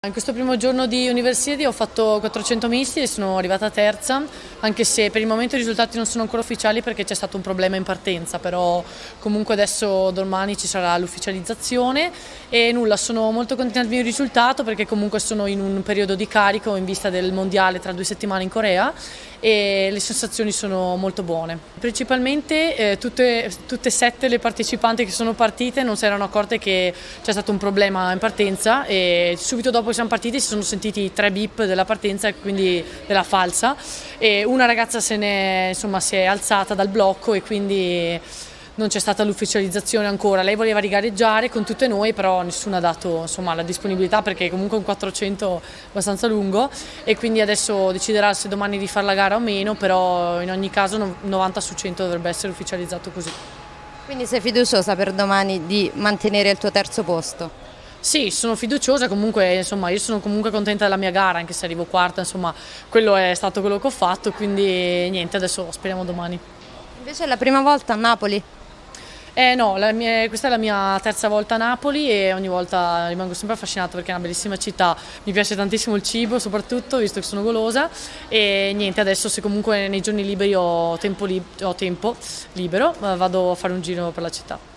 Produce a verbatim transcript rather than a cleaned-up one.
In questo primo giorno di University ho fatto quattrocento misti e sono arrivata terza, anche se per il momento i risultati non sono ancora ufficiali perché c'è stato un problema in partenza, però comunque adesso domani ci sarà l'ufficializzazione e nulla, sono molto contenta del mio risultato perché comunque sono in un periodo di carico in vista del mondiale tra due settimane in Corea e le sensazioni sono molto buone. Principalmente eh, tutte, tutte e sette le partecipanti che sono partite non si erano accorte che c'è stato un problema in partenza e subito dopo che siamo partiti si sono sentiti tre bip della partenza e quindi della falsa e una ragazza se ne, insomma, si è alzata dal blocco e quindi non c'è stata l'ufficializzazione ancora. Lei voleva rigareggiare con tutte noi, però nessuno ha dato, insomma, la disponibilità perché comunque un quattrocento è abbastanza lungo e quindi adesso deciderà se domani rifare la gara o meno, però in ogni caso novanta su cento dovrebbe essere ufficializzato così. Quindi sei fiduciosa per domani di mantenere il tuo terzo posto? Sì, sono fiduciosa, comunque insomma, io sono comunque contenta della mia gara, anche se arrivo quarta, insomma, quello è stato quello che ho fatto, quindi niente, adesso speriamo domani. Invece è la prima volta a Napoli? Eh no, la mia, questa è la mia terza volta a Napoli e ogni volta rimango sempre affascinata perché è una bellissima città, mi piace tantissimo il cibo soprattutto, visto che sono golosa e niente, adesso se comunque nei giorni liberi ho tempo, li ho tempo libero, vado a fare un giro per la città.